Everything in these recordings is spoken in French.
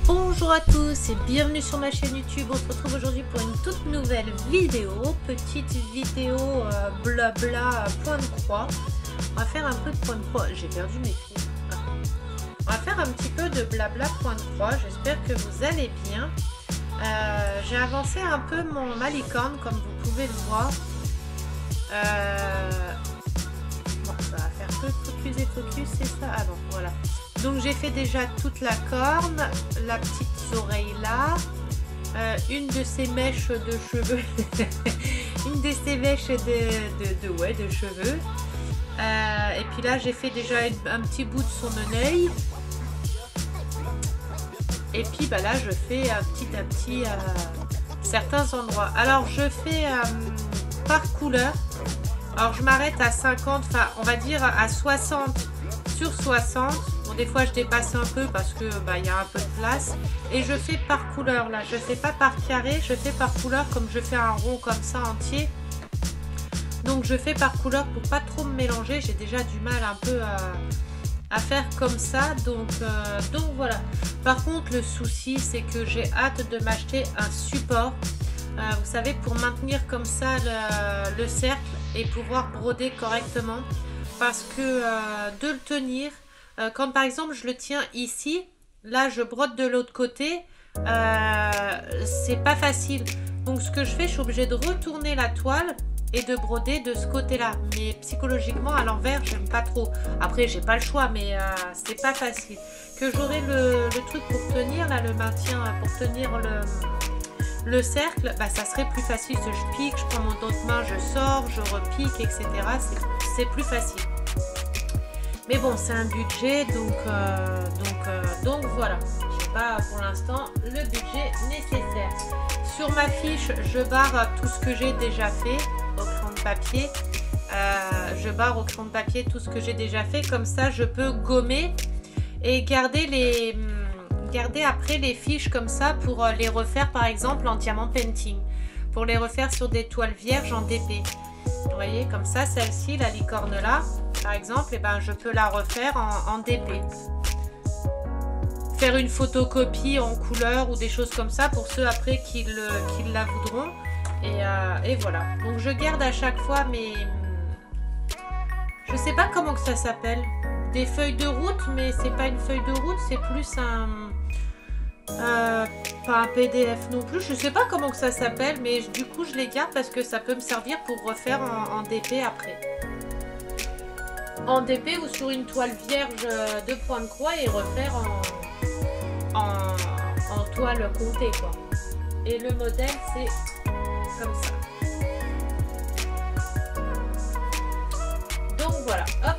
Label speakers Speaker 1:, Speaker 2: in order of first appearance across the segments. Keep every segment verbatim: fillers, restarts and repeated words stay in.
Speaker 1: Bonjour à tous et bienvenue sur ma chaîne YouTube. On se retrouve aujourd'hui pour une toute nouvelle vidéo, petite vidéo euh, blabla point de croix. On va faire un peu de point de croix. J'ai perdu mes clés. Ah. On va faire un petit peu de blabla point de croix. J'espère que vous allez bien. Euh, J'ai avancé un peu mon ma licorne comme vous pouvez le voir. Euh... Bon, ça va faire que focus et focus, c'est ça. Ah bon, voilà. Donc j'ai fait déjà toute la corne, la petite oreille là, euh, une de ces mèches de cheveux, une de ces mèches de, de, de, ouais, de cheveux. Euh, et puis là j'ai fait déjà une, un petit bout de son oreille. Et puis bah là je fais euh, petit à petit euh, certains endroits. Alors je fais euh, par couleur. Alors je m'arrête à cinquante, enfin on va dire à soixante sur soixante. Bon, des fois je dépasse un peu parce que bah, y a un peu de place. Et je fais par couleur là. Je fais pas par carré, je fais par couleur comme je fais un rond comme ça entier. Donc je fais par couleur pour pas trop me mélanger. J'ai déjà du mal un peu à, à faire comme ça. Donc, euh, donc voilà. Par contre le souci c'est que j'ai hâte de m'acheter un support. Euh, vous savez, pour maintenir comme ça le, le cercle et pouvoir broder correctement. Parce que euh, de le tenir, euh, quand par exemple je le tiens ici, là je brode de l'autre côté, euh, c'est pas facile. Donc ce que je fais, je suis obligée de retourner la toile et de broder de ce côté-là. Mais psychologiquement à l'envers, j'aime pas trop. Après j'ai pas le choix, mais euh, c'est pas facile. Que j'aurai le, le truc pour tenir, là le maintien, pour tenir le... Le cercle, bah, ça serait plus facile si je pique, je prends mon autre main, je sors, je repique, et cetera. C'est plus facile. Mais bon, c'est un budget, donc, euh, donc, euh, donc voilà. Je n'ai pas pour l'instant le budget nécessaire. Sur ma fiche, je barre tout ce que j'ai déjà fait au crayon de papier. Euh, je barre au crayon de papier tout ce que j'ai déjà fait. Comme ça, je peux gommer et garder les... Garder après les fiches comme ça pour les refaire par exemple en diamant painting, pour les refaire sur des toiles vierges en D P. Vous voyez, comme ça, celle-ci, la licorne là par exemple, et eh ben je peux la refaire en, en D P, faire une photocopie en couleur ou des choses comme ça pour ceux après qui, le, qui la voudront. Et, euh, et voilà, donc je garde à chaque fois mes, je sais pas comment que ça s'appelle, des feuilles de route, mais c'est pas une feuille de route, c'est plus un Euh, pas un P D F non plus, je sais pas comment que ça s'appelle, mais du coup je les garde parce que ça peut me servir pour refaire en, en D P après. En D P ou sur une toile vierge de point de croix et refaire en, en, en toile comptée quoi. Et le modèle c'est comme ça. Donc voilà, hop.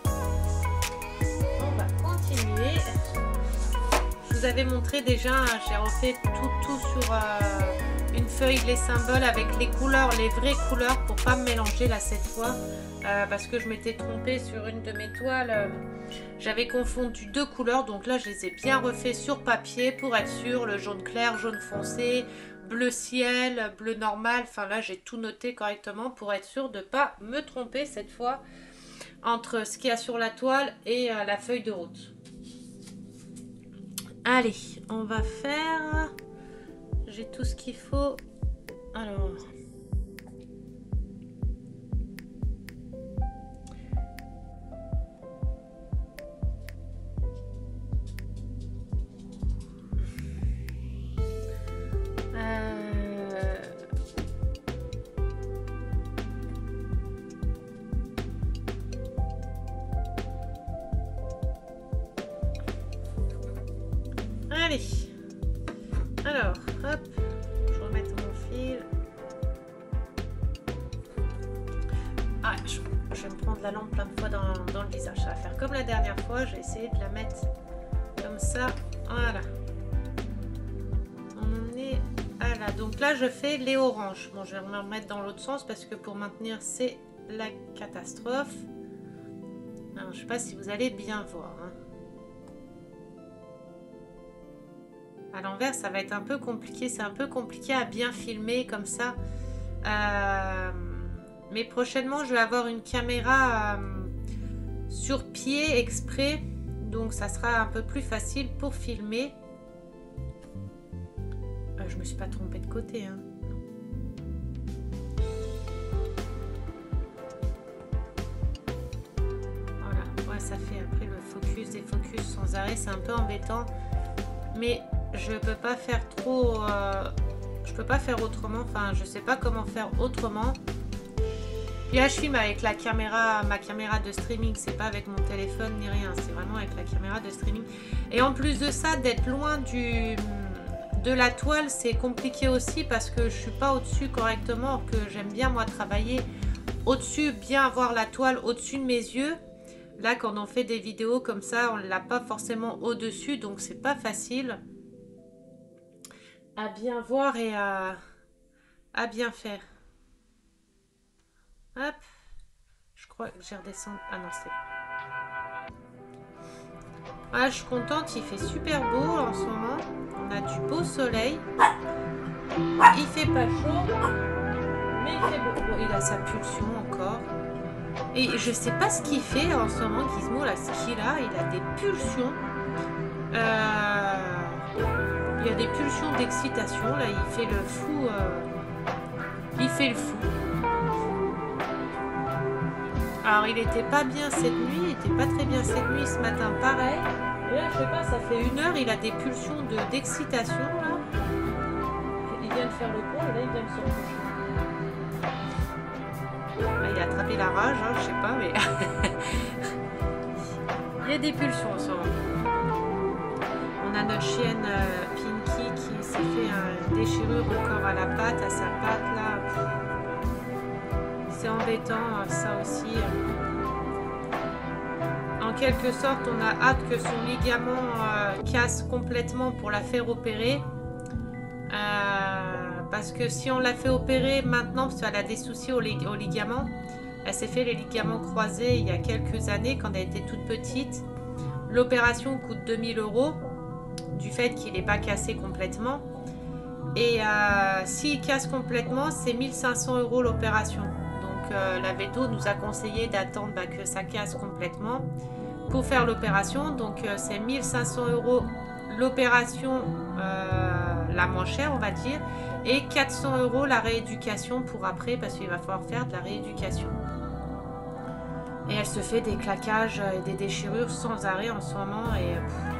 Speaker 1: Je vous avais montré déjà, j'ai refait tout, tout sur euh, une feuille les symboles avec les couleurs, les vraies couleurs pour pas me mélanger là cette fois euh, parce que je m'étais trompée sur une de mes toiles, euh, j'avais confondu deux couleurs, donc là je les ai bien refait sur papier pour être sûr, le jaune clair, jaune foncé, bleu ciel, bleu normal, enfin là j'ai tout noté correctement pour être sûr de pas me tromper cette fois entre ce qu'il y a sur la toile et euh, la feuille de route. Allez, on va faire... J'ai tout ce qu'il faut. Alors... Euh... Allez, alors, hop, je vais remettre mon fil. Ah, je, je vais me prendre la lampe plein de fois dans, dans le visage. Ça va faire comme la dernière fois, j'ai essayé de la mettre comme ça. Voilà. On en est à là. Donc là, je fais les oranges. Bon, je vais me remettre dans l'autre sens parce que pour maintenir, c'est la catastrophe. Alors, je ne sais pas si vous allez bien voir. Hein. À l'envers, ça va être un peu compliqué. C'est un peu compliqué à bien filmer comme ça. Euh, mais prochainement, je vais avoir une caméra euh, sur pied exprès. Donc, ça sera un peu plus facile pour filmer. je me suis pas trompée de côté. Hein. Voilà, ouais, ça fait après le focus, des focus sans arrêt, c'est un peu embêtant. Mais je peux pas faire trop... Euh, je peux pas faire autrement, enfin je sais pas comment faire autrement. Puis là je filme avec la caméra, ma caméra de streaming, c'est pas avec mon téléphone ni rien, c'est vraiment avec la caméra de streaming. Et en plus de ça, d'être loin du, de la toile, c'est compliqué aussi parce que je suis pas au-dessus correctement, que j'aime bien moi travailler au-dessus, bien avoir la toile au-dessus de mes yeux. Là quand on fait des vidéos comme ça, on l'a pas forcément au-dessus, donc c'est pas facile à bien voir et à, à bien faire. Hop, je crois que j'ai redescendu. Ah non, c'est... Voilà, je suis contente, il fait super beau en ce moment. On a du beau soleil. Il fait pas chaud, mais il fait beau. Bon, il a sa pulsion encore. Et je sais pas ce qu'il fait en ce moment, Gizmo, là, ce qu'il a. Il a des pulsions. Euh... Il y a des pulsions d'excitation. Là, il fait le fou. Euh... Il fait le fou. Alors il était pas bien cette nuit, il était pas très bien cette nuit, ce matin pareil. Et là je sais pas, ça fait une heure, il a des pulsions de d'excitation là. Il vient de faire le cours et là il vient de se recoucher. Là, il a attrapé la rage, hein, je sais pas mais... il y a des pulsions en ce moment. On a notre chienne euh, Pinky qui s'est fait une déchirure encore à la patte, à sa patte là. C'est embêtant, ça aussi. En quelque sorte, on a hâte que son ligament euh, casse complètement pour la faire opérer. Euh, parce que si on l'a fait opérer maintenant, parce qu'elle a des soucis au, lig au ligament, elle s'est fait les ligaments croisés il y a quelques années, quand elle était toute petite. L'opération coûte deux mille euros, du fait qu'il n'est pas cassé complètement. Et euh, s'il casse complètement, c'est mille cinq cents euros l'opération. Euh, la veto nous a conseillé d'attendre bah, que ça casse complètement pour faire l'opération. Donc euh, c'est mille cinq cents euros l'opération euh, la moins chère on va dire, et quatre cents euros la rééducation pour après, parce qu'il va falloir faire de la rééducation. Et elle se fait des claquages et des déchirures sans arrêt en ce moment. Et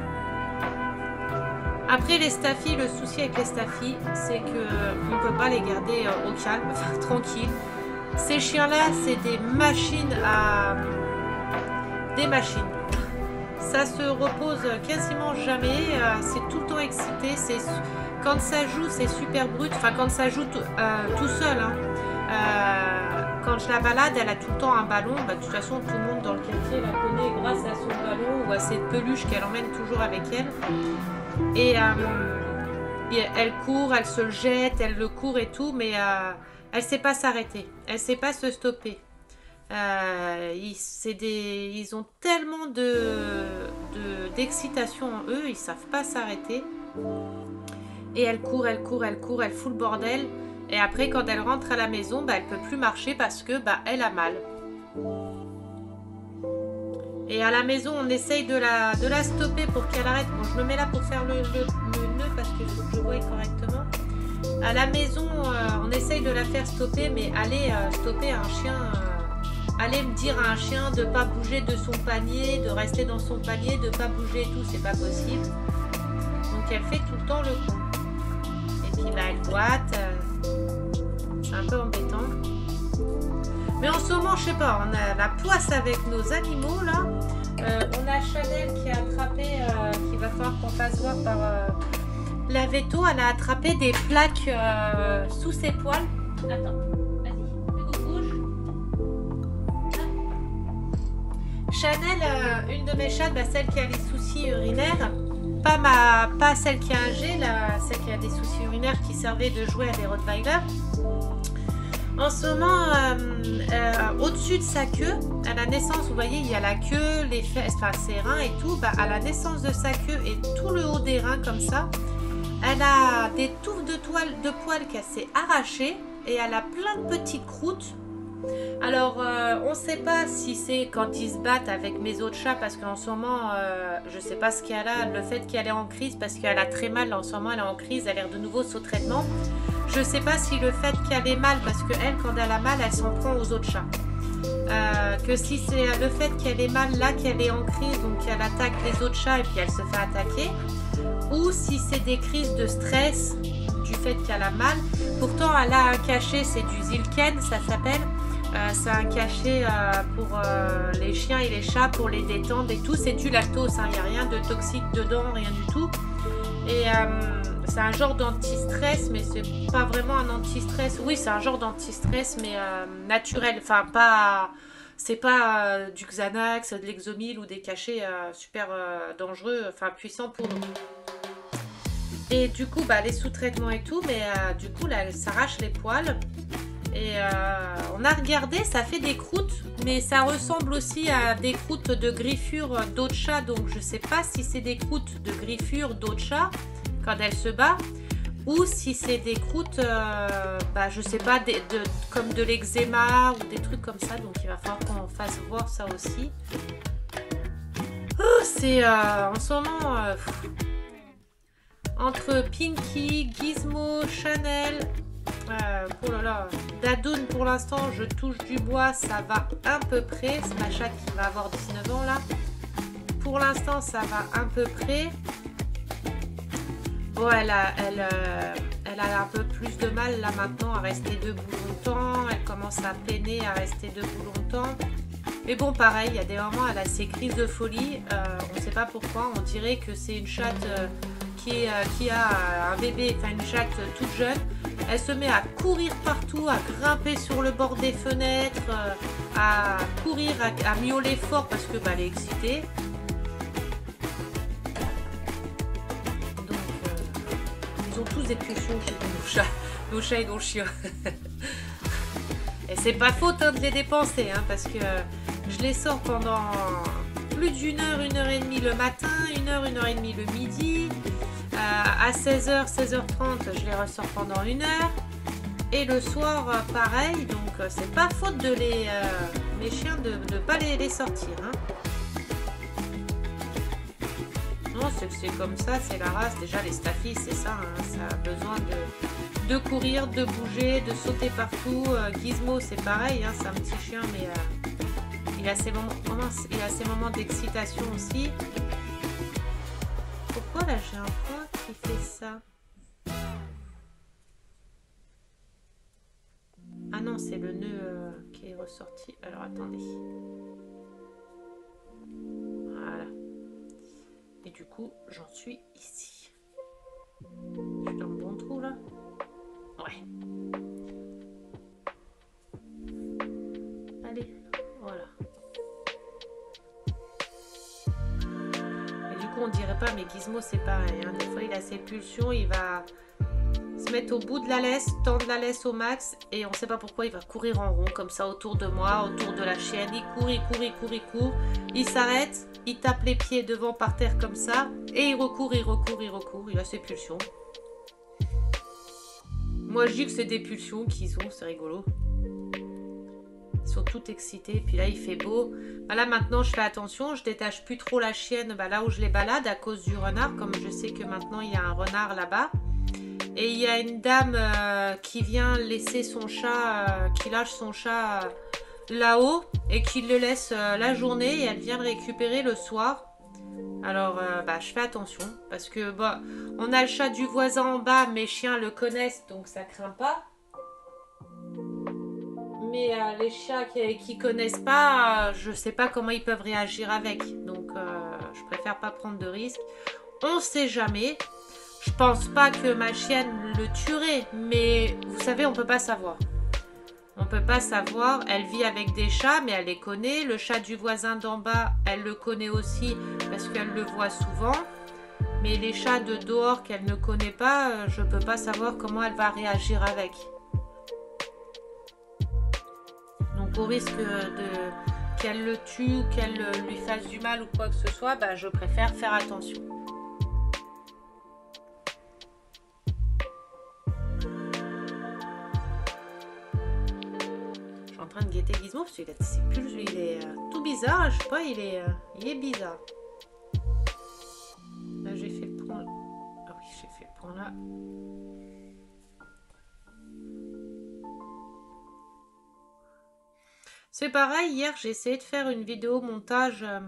Speaker 1: après les staphies, le souci avec les staphies, c'est qu'on ne peut pas les garder euh, au calme, enfin tranquille. Ces chiens-là, c'est des machines à... Des machines. Ça se repose quasiment jamais. C'est tout le temps excité. Quand ça joue, c'est super brut. Enfin, quand ça joue tout, euh, tout seul. Hein. Euh, quand je la balade, elle a tout le temps un ballon. Bah, de toute façon, tout le monde dans le quartier la connaît grâce à son ballon ou à cette peluche qu'elle emmène toujours avec elle. Et, euh, et elle court, elle se jette, elle le court et tout. Mais... Euh, elle ne sait pas s'arrêter, elle ne sait pas se stopper. Euh, ils, des, ils ont tellement d'excitation de, de, en eux, ils ne savent pas s'arrêter. Et elle court, elle court, elle court, elle fout le bordel. Et après, quand elle rentre à la maison, bah, elle ne peut plus marcher parce que bah, elle a mal. Et à la maison, on essaye de la, de la stopper pour qu'elle arrête. Bon, je me mets là pour faire le, le, le nœud parce qu'il faut que je voie correctement. À la maison, euh, on essaye de la faire stopper, mais aller euh, stopper un chien, euh, aller me dire à un chien de ne pas bouger de son panier, de rester dans son panier, de ne pas bouger et tout, c'est pas possible. Donc elle fait tout le temps le coup. Et puis là, elle boite. Euh, c'est un peu embêtant. Mais en ce moment, je sais pas, on a la poisse avec nos animaux là. Euh, on a Chanel qui a attrapé, euh, qu'il va falloir qu'on fasse voir par... Euh, la veto, elle a attrapé des plaques euh, sous ses poils. Attends, vas-y, bouge. Chanel, euh, une de mes chattes, bah, celle qui a les soucis urinaires, pas, ma, pas celle qui a un G, la, celle qui a des soucis urinaires qui servait de jouet à des Rottweiler. En ce moment, euh, euh, au-dessus de sa queue, à la naissance, vous voyez, il y a la queue, les fesses, enfin ses reins et tout. Bah, à la naissance de sa queue et tout le haut des reins comme ça, elle a des touffes de, toile, de poils qu'elle s'est arrachées et elle a plein de petites croûtes Alors, euh, on ne sait pas si c'est quand ils se battent avec mes autres chats, parce qu'en ce moment, euh, je ne sais pas ce qu'elle a, le fait qu'elle est en crise, parce qu'elle a très mal, là, en ce moment, elle est en crise, elle est de nouveau sous traitement. Je ne sais pas si le fait qu'elle ait mal, parce qu'elle, quand elle a mal, elle s'en prend aux autres chats. Euh, que si c'est le fait qu'elle ait mal, là, qu'elle est en crise, donc qu'elle attaque les autres chats et puis elle se fait attaquer, ou si c'est des crises de stress du fait qu'elle a mal. Pourtant, elle a un cachet, c'est du Zilken, ça s'appelle. Euh, c'est un cachet euh, pour euh, les chiens et les chats, pour les détendre et tout. C'est du lactose, il hein, n'y a rien de toxique dedans, rien du tout. Et euh, c'est un genre d'anti-stress, mais c'est pas vraiment un anti-stress. Oui, c'est un genre d'anti-stress, mais euh, naturel. Enfin, pas... C'est pas euh, du Xanax, de l'Exomil ou des cachets euh, super euh, dangereux, enfin puissants pour nous. Et du coup, bah, les sous-traitements et tout, mais euh, du coup, là, elle s'arrache les poils. Et euh, on a regardé, ça fait des croûtes, mais ça ressemble aussi à des croûtes de griffures d'autres chats. Donc je sais pas si c'est des croûtes de griffures d'autres chats quand elle se bat, ou si c'est des croûtes, euh, bah, je sais pas, des, de, comme de l'eczéma ou des trucs comme ça. Donc il va falloir qu'on fasse voir ça aussi. Oh, c'est euh, en ce moment, euh, entre Pinky, Gizmo, Chanel... Euh, oh là là, Dadoun pour l'instant je touche du bois, ça va à peu près, c'est ma chatte qui va avoir dix-neuf ans là, pour l'instant ça va à peu près. Bon, elle a, elle, euh, elle a un peu plus de mal là maintenant à rester debout longtemps, elle commence à peiner à rester debout longtemps, mais bon pareil, il y a des moments elle a ses crises de folie, euh, on ne sait pas pourquoi, on dirait que c'est une chatte euh, qui, est, euh, qui a un bébé, enfin une chatte toute jeune. Elle se met à courir partout, à grimper sur le bord des fenêtres, euh, à courir, à, à miauler fort parce que bah, elle est excitée. Donc, euh, ils ont tous des pulsions chez nos chats, nos chats et nos chiens. Et c'est pas faute hein, de les dépenser, hein, parce que je les sors pendant plus d'une heure, une heure et demie le matin, une heure, une heure et demie le midi. Euh, à seize heures, seize heures trente, je les ressors pendant une heure. Et le soir, euh, pareil. Donc, euh, c'est pas faute de les, euh, les chiens de ne pas les, les sortir. Hein. Non, c'est que c'est comme ça, c'est la race. Déjà, les staffies, c'est ça. Hein, ça a besoin de, de courir, de bouger, de sauter partout. Euh, Gizmo, c'est pareil. Hein, c'est un petit chien, mais euh, il a ses moments, il a ses moments d'excitation aussi. Pourquoi là j'ai un point qui fait ça? Ah non, c'est le nœud euh, qui est ressorti. Alors attendez. Voilà. Et du coup, j'en suis ici. Je suis dans le bon trou là? Ouais. Allez, voilà. On dirait pas, mais Gizmo c'est pareil hein. Des fois il a ses pulsions, il va se mettre au bout de la laisse, tendre la laisse au max et on sait pas pourquoi il va courir en rond comme ça autour de moi, autour de la chienne. Il court, il court, il court, il court, il s'arrête, il tape les pieds devant par terre comme ça et il recourt, il recourt, il recourt, il a ses pulsions. Moi je dis que c'est des pulsions qu'ils ont, c'est rigolo. Ils sont toutes excités. Puis là, il fait beau. Bah là, maintenant, je fais attention. Je détache plus trop la chienne bah, là où je les balade à cause du renard. Comme je sais que maintenant, il y a un renard là-bas. Et il y a une dame euh, qui vient laisser son chat, euh, qui lâche son chat euh, là-haut et qui le laisse euh, la journée. Et elle vient le récupérer le soir. Alors, euh, bah, je fais attention. Parce que, bah, on a le chat du voisin en bas. Mes chiens le connaissent, donc ça craint pas. Mais euh, les chats qui ne connaissent pas, euh, je ne sais pas comment ils peuvent réagir avec. Donc, euh, je préfère pas prendre de risques. On ne sait jamais. Je pense pas que ma chienne le tuerait. Mais vous savez, on ne peut pas savoir. On ne peut pas savoir. Elle vit avec des chats, mais elle les connaît. Le chat du voisin d'en bas, elle le connaît aussi parce qu'elle le voit souvent. Mais les chats de dehors qu'elle ne connaît pas, euh, je ne peux pas savoir comment elle va réagir avec. Donc au risque de qu'elle le tue ou qu'elle lui fasse du mal ou quoi que ce soit, bah, je préfère faire attention. train de guetter Gizmo parce qu'il est, plus, il est euh, tout bizarre. Je sais pas, il est, euh, il est bizarre. Là, j'ai fait le point. Ah oui, j'ai fait le point là. C'est pareil, hier, j'ai essayé de faire une vidéo montage. Euh,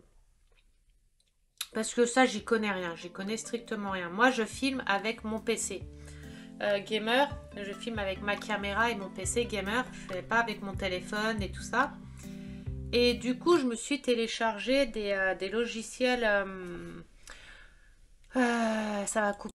Speaker 1: parce que ça, j'y connais rien. J'y connais strictement rien. Moi, je filme avec mon P C. Euh, gamer, je filme avec ma caméra et mon P C gamer, je fais pas avec mon téléphone et tout ça. Et du coup, je me suis téléchargé des, euh, des logiciels. Euh, euh, ça va couper.